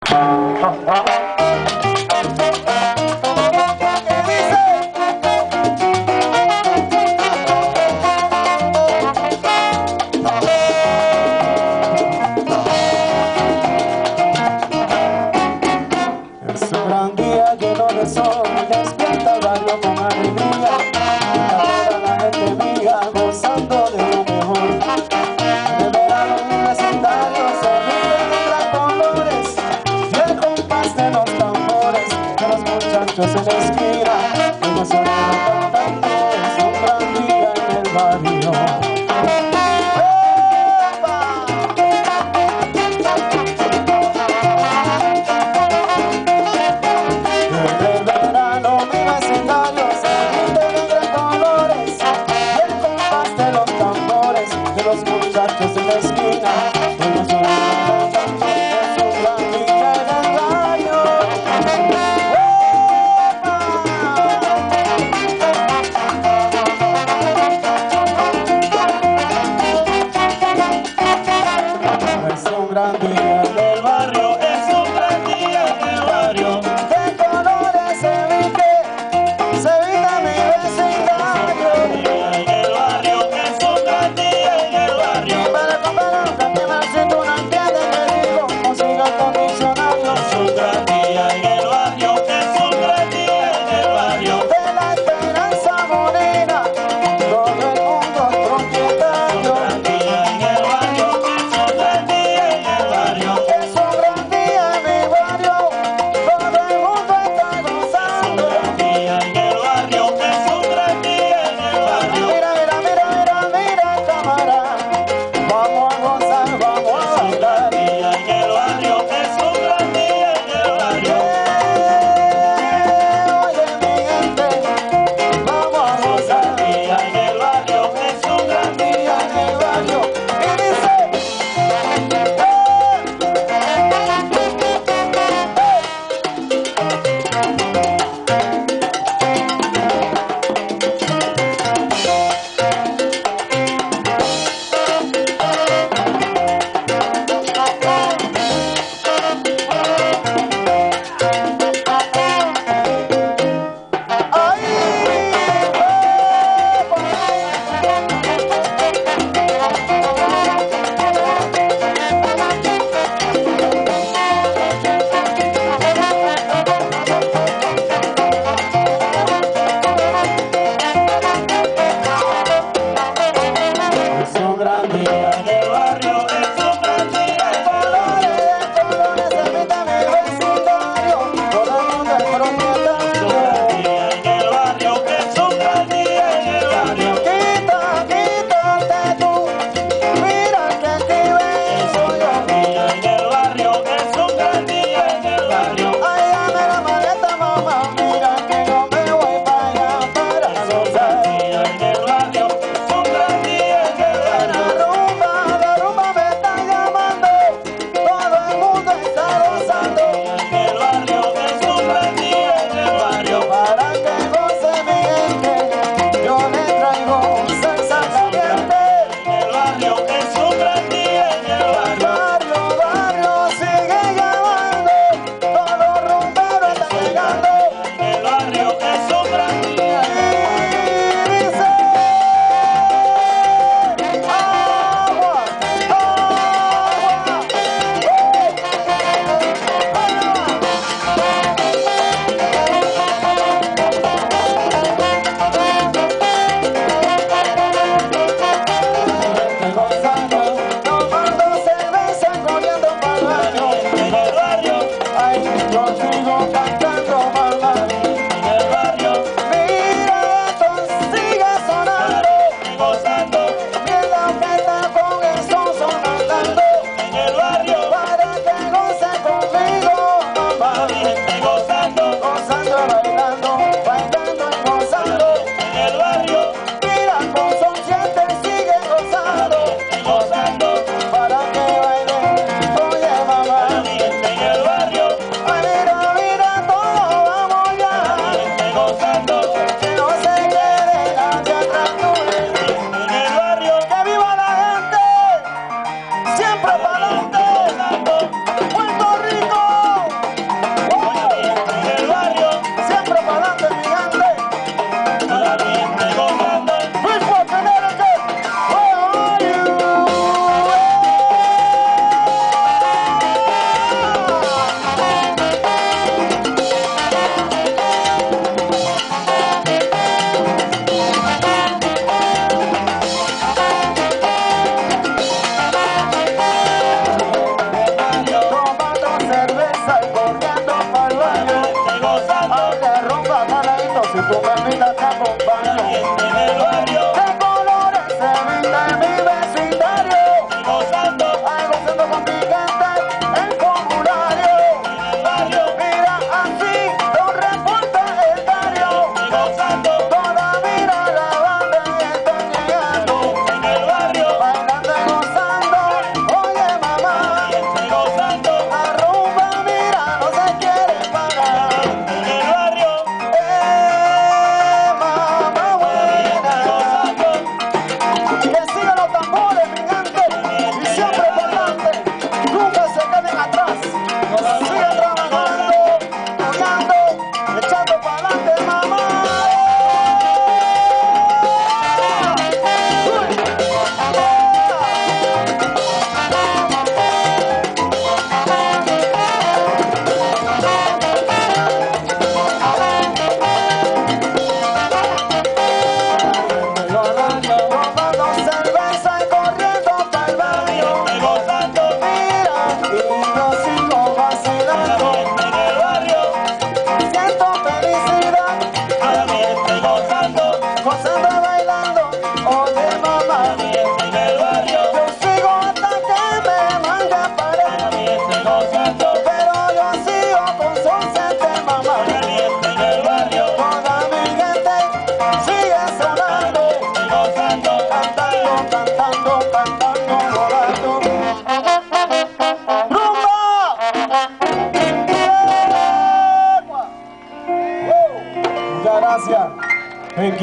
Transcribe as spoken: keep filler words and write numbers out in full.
Es un gran día lleno de sol, despierta el barrio con alegría, toda la gente mía gozando de lo mejor. En el verano un vecindario se ríe de colores y el compás de los tambores de los muchachos en la esquina, ellos suenan cantando. Es un gran día en el barrio. Los muchachos en la esquina, ellos son cantando, es un gran día en el barrio. vida te acompaño. En el barrio, De colores se viste mi vecindario. gozando, Ay, gozando con mi gente en formulario. en el barrio, Mira así, lo reporta el diario. gozando, Toda mira la banda y están llegando. en el barrio, Bailando y gozando, oye mamá. gozando, La rumba mira, no se quiere parar. en el barrio, Eh, mamá buena. gozando, Que sigan los tambores, mi gente, y siempre para adelante, nunca se queden atrás. Sigan trabajando, apoyando, echando para adelante, mamá. Tomando cerveza y corriendo para el baño. gozando, Mira, y yo sigo vacilando. en el barrio, Siento felicidad, también estoy gozando, gozando y bailando. Oye mamá, en el barrio, yo sigo hasta que me mande a pared. también estoy gozando, Pero yo sigo con son siete mamá. también en el barrio, Toda mi gente sigue sonando, gozando, cantando, cantando, cantando, volando. ¡Rumba! ¡Yegua! Muchas gracias.